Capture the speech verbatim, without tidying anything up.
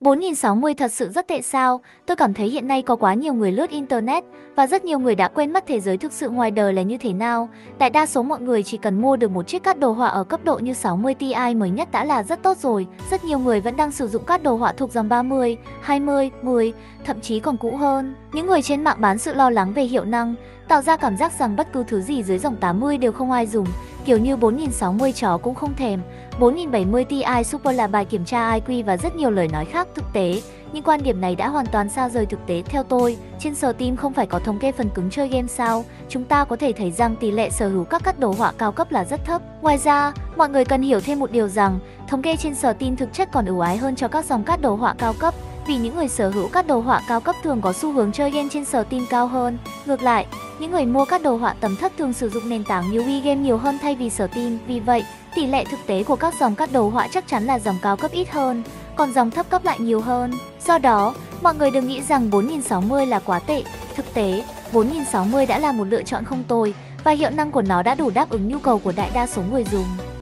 bốn nghìn sáu mươi thật sự rất tệ sao? Tôi cảm thấy hiện nay có quá nhiều người lướt Internet và rất nhiều người đã quên mất thế giới thực sự ngoài đời là như thế nào. Đại đa số mọi người chỉ cần mua được một chiếc card đồ họa ở cấp độ như sáu mươi Ti mới nhất đã là rất tốt rồi. Rất nhiều người vẫn đang sử dụng card đồ họa thuộc dòng ba mươi, hai mươi, mười, thậm chí còn cũ hơn. Những người trên mạng bán sự lo lắng về hiệu năng, tạo ra cảm giác rằng bất cứ thứ gì dưới dòng tám mươi đều không ai dùng, kiểu như bốn nghìn sáu mươi chó cũng không thèm, bốn nghìn bảy mươi Ti Super là bài kiểm tra i kiu và rất nhiều lời nói khác thực tế. Nhưng quan điểm này đã hoàn toàn xa rời thực tế theo tôi. Trên Steam không phải có thống kê phần cứng chơi game sao? Chúng ta có thể thấy rằng tỷ lệ sở hữu các card đồ họa cao cấp là rất thấp. Ngoài ra, mọi người cần hiểu thêm một điều rằng, thống kê trên Steam thực chất còn ưu ái hơn cho các dòng card đồ họa cao cấp. Vì những người sở hữu các đồ họa cao cấp thường có xu hướng chơi game trên Steam cao hơn. Ngược lại, những người mua các đồ họa tầm thấp thường sử dụng nền tảng như WeGame nhiều hơn thay vì Steam. Vì vậy, tỷ lệ thực tế của các dòng các đồ họa chắc chắn là dòng cao cấp ít hơn, còn dòng thấp cấp lại nhiều hơn. Do đó, mọi người đừng nghĩ rằng bốn nghìn sáu mươi là quá tệ. Thực tế, bốn nghìn sáu mươi đã là một lựa chọn không tồi và hiệu năng của nó đã đủ đáp ứng nhu cầu của đại đa số người dùng.